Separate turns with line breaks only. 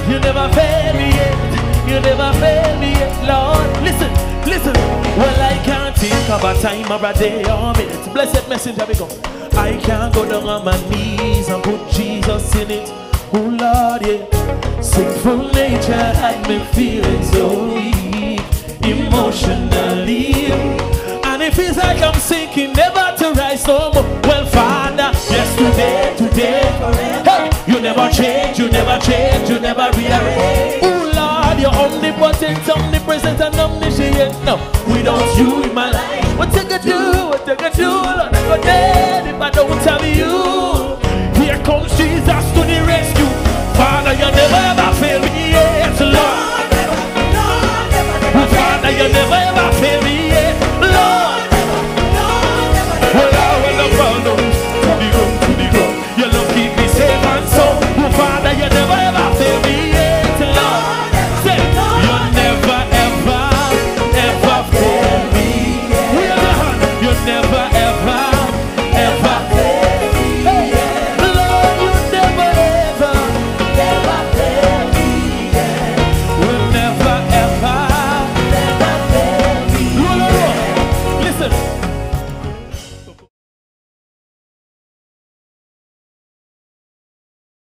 You never fail me yet. You never fail me yet, Lord. Listen, listen. Well, I can't think of a time or a day or a minute. Blessed messenger, we go. I can't go down on my knees and put Jesus in it. Oh Lord, yeah. Sinful nature had me feeling so weak emotionally, and it feels like I'm sinking, never to rise no more. Well, Father, yesterday, today, forever. Hey, you never change, you never change, you never rearrange.